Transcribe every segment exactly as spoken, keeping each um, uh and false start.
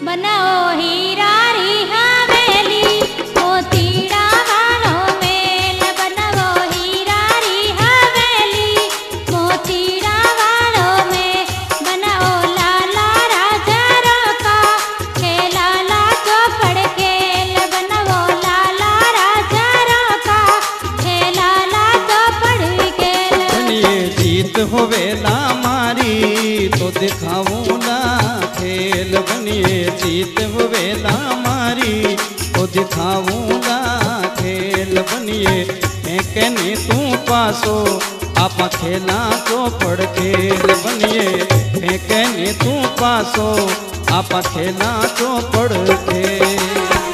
बनाओ हीरा री हवेली मोतीड़ा वालो मेल बनाओ हीरा री हवेली मोतीड़ा वालो में बनाओ लाला राजा रोका खेला ला चौपड़ खेल बनाओ लाला राजा रोका खेला ला चौपड़ खेल। बनिए जीत होवेला मारी तो दिखाऊं ना खेल बनिए जीत होवेला मारी तो दिखाऊं ना खेल बनिए कहने तू पासो आप खेला चौपड़ खेल बनिए कहने तू पासो आप खेला चौपड़ खेल।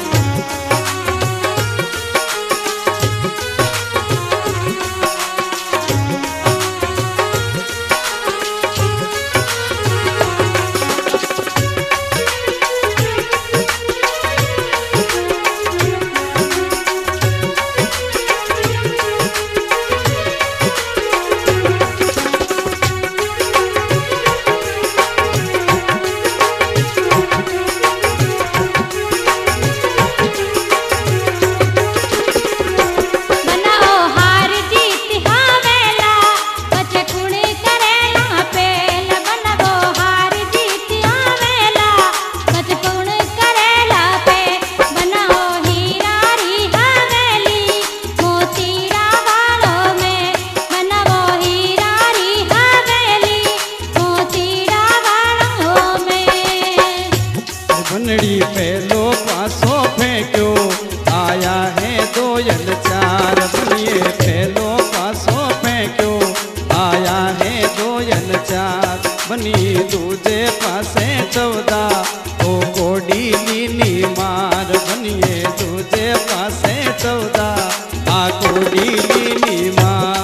बनड़ी पहलो पासो फेंक्यो आया है दोयल चार बनिए पहलो पासो फेंक्यो आया है दोयल चार बनी दूजे पासे चौदा ओ कोडी लीनी मार बनिए दूजे पासे चौदा आ कोडी लीनी मार।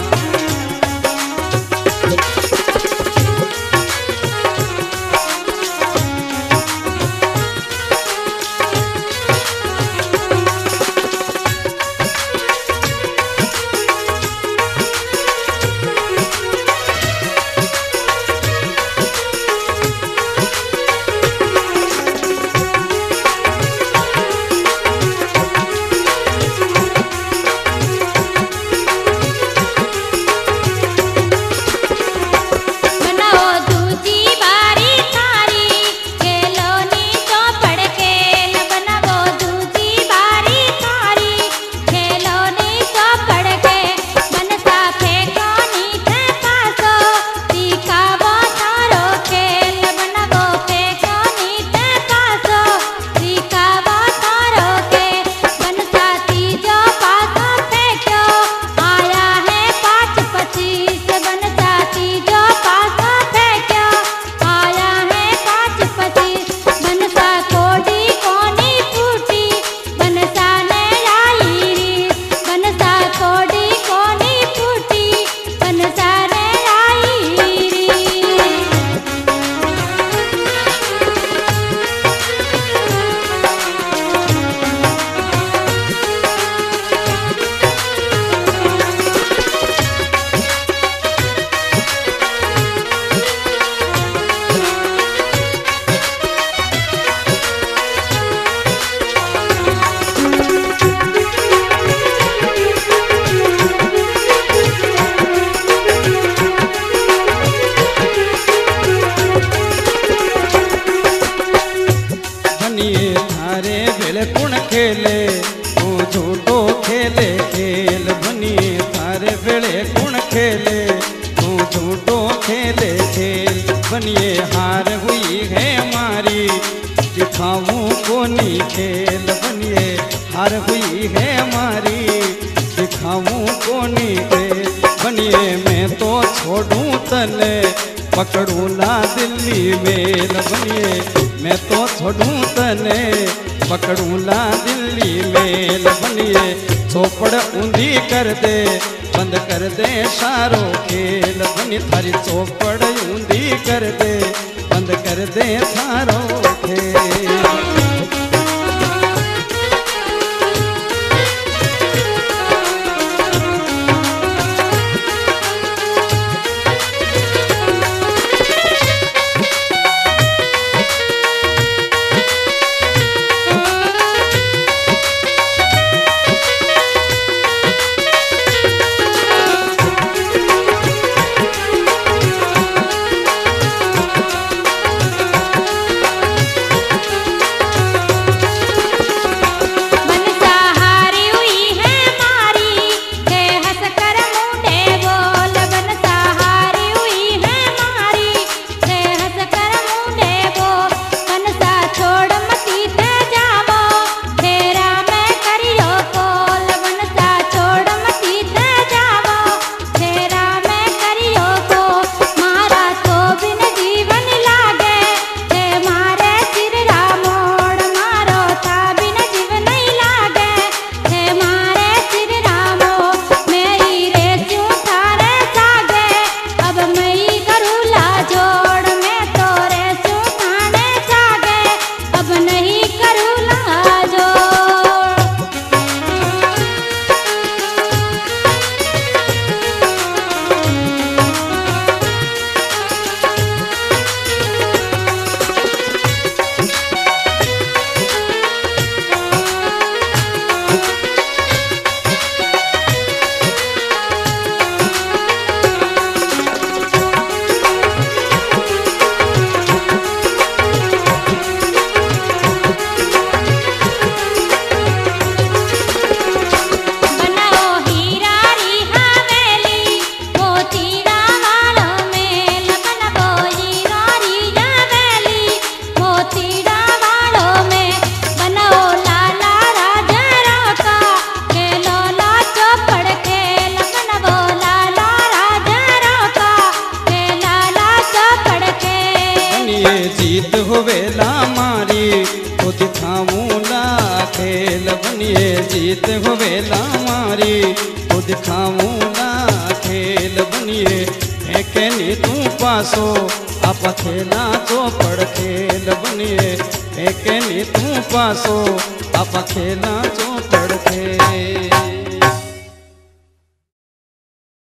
खेले तू झूठो खेले खेल बनिए थारे बेड़े कुण खेले तू झूठो खेले खेल बनिए हार हुई है हमारी दिखाऊं कोनी खेल बनिए हार हुई है हमारी दिखाऊं कोनी खेल बनिए मैं तो छोड़ूं तने पकड़ू ना दिल्ली मेल बनिए मैं तो छोड़ूं तने पकड़ू ला दिल्ली मेल बनिए चौपड़ ऊंधी कर दे बंद कर दे सारो खेल बनी थारी चौपड़ ऊंधी कर दे बंद कर दे सारो खेल। बनिए जीत होवेला मारी तो दिखाऊं ला खेल बनिए जीत होवेला मारी तो दिखाऊं ला खेल बनिए फेंके नी तू पासो आप खेला चौपड़ खेल बनिए फेंके नी तू पासो आप खेला चौपड़ खेल।